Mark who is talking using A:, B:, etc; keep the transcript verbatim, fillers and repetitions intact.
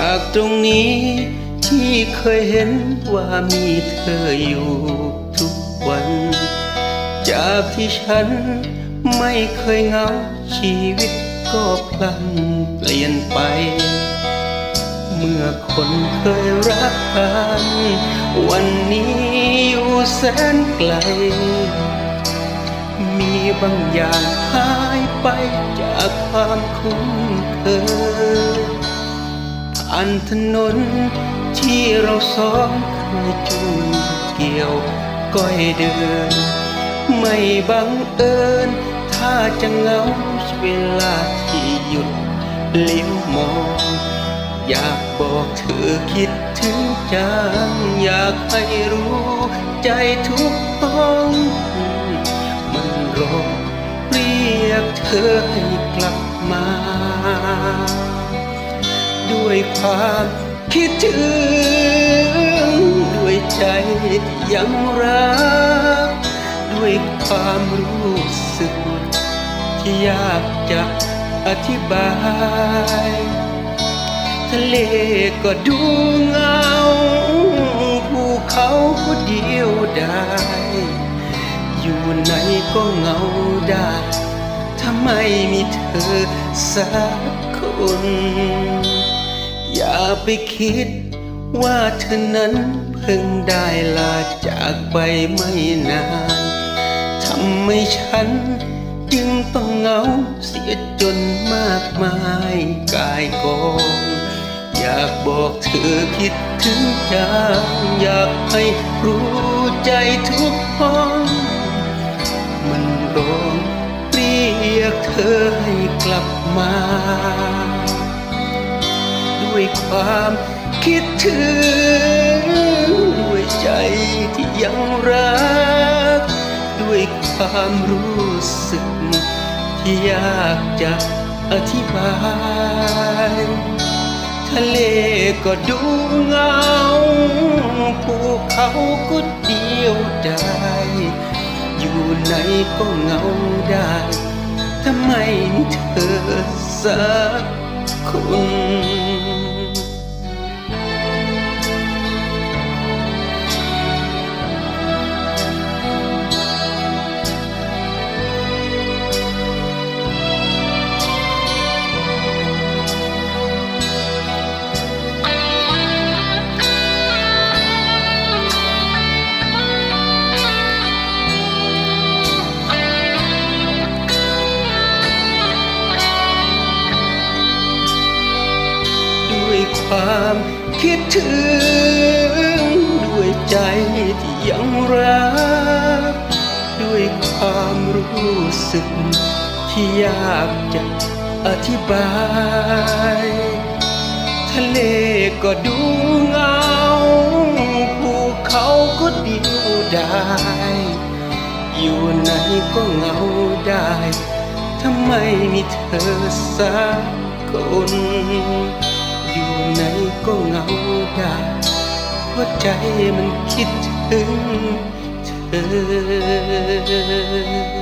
A: จากตรงนี้ที่เคยเห็นว่ามีเธออยู่ทุกวันจากที่ฉันไม่เคยเหงาชีวิตก็พลันเปลี่ยนไปเมื่อคนเคยรักกันวันนี้อยู่แสนไกลมีบางอย่างหายไปจากความคุ้นเคยผ่านถนนที่เราสองเคยจูงเกี่ยวก้อยเดินไม่บังเอิญถ้าจะเหงาเวลาที่หยุดเลี้ยวมองอยากบอกเธอคิดถึงจังอยากให้รู้ใจทุกห้องมันรอเรียกเธอให้กลับมาด้วยความคิดถึงด้วยใจที่ยังรักด้วยความรู้สึกที่อยากจะอธิบายทะเลก็ดูเงาภูเขาก็เดียวได้อยู่ไหนก็เหงาได้ถ้าไม่มีเธอสักคนอย่าไปคิดว่าเธอนั้นเพิ่งได้ลาจากไปไม่นานทำให้ฉันจึงต้องเหงาเสียจนมากมายกายกองอยากบอกเธอคิดถึงจังอยากให้รู้ใจทุกห้องมันร้องเรียกเธอให้กลับมาด้วยความคิดถึงด้วยใจที่ยังรักด้วยความรู้สึกที่อยากจะอธิบายทะเลก็ดูเงาภูเขาก็เดียวได้อยู่ไหนก็เหงาได้ถ้าไม่มีเธอสักคนความคิดถึงด้วยใจที่ยังรักด้วยความรู้สึกที่อยากจะอธิบายทะเลก็ดูเงาภูเขาก็เดียวได้อยู่ไหนก็เหงาได้ถ้าไม่มีเธอสักคนอยู่ไหนก็เหงาได้เพราะใจมันคิดถึงเธอ